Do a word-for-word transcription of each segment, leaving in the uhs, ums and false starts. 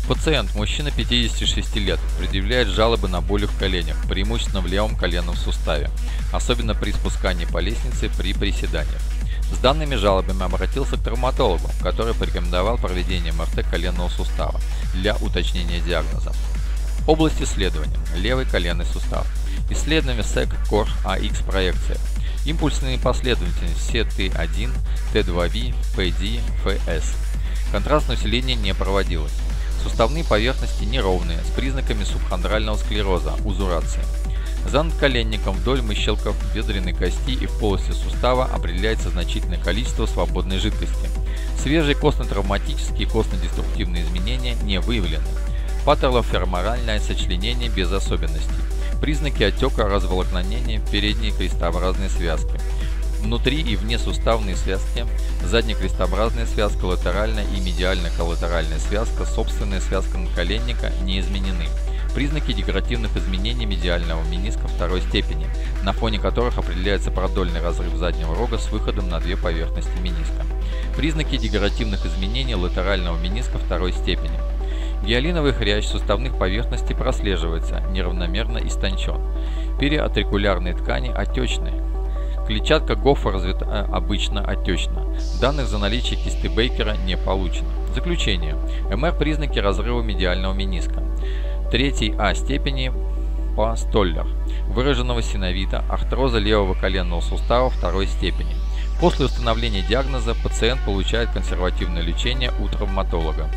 Пациент, мужчина пятидесяти шести лет, предъявляет жалобы на боли в коленях, преимущественно в левом коленном суставе, особенно при спускании по лестнице при приседаниях. С данными жалобами обратился к травматологу, который порекомендовал проведение эм эр тэ коленного сустава для уточнения диагноза. Область исследования. Левый коленный сустав. Исследование сэк-кор а икс проекция. Импульсные последовательности си тэ один, тэ два ви, пэ дэ, эф эс. Контрастное усиление не проводилось. Суставные поверхности неровные, с признаками субхондрального склероза, узурации. За надколенником вдоль мыщелков бедренной кости и в полости сустава определяется значительное количество свободной жидкости. Свежие костно-травматические и костно-деструктивные изменения не выявлены. Пателофеморальное сочленение без особенностей. Признаки отека разволокнения передней крестообразной связки. Внутри и вне суставные связки, заднекрестообразная связка, латеральная и медиально-коллатеральная связка, собственная связка надколенника не изменены. Признаки дегенеративных изменений медиального мениска второй степени, на фоне которых определяется продольный разрыв заднего рога с выходом на две поверхности мениска. Признаки дегенеративных изменений латерального мениска второй степени. Гиалиновый хрящ суставных поверхностей прослеживается, неравномерно истончен. Периатрикулярные ткани отечные. Клетчатка гофа развита обычно отечна. Данных за наличие кисты Бейкера не получено. Заключение. эм эр признаки разрыва медиального мениска. Третьей А степени по Столлер. Выраженного синовита, артроза левого коленного сустава второй степени. После установления диагноза пациент получает консервативное лечение у травматолога.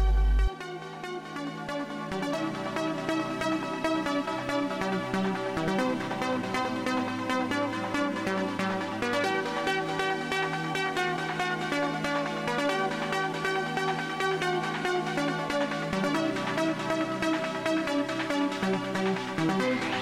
Thank you.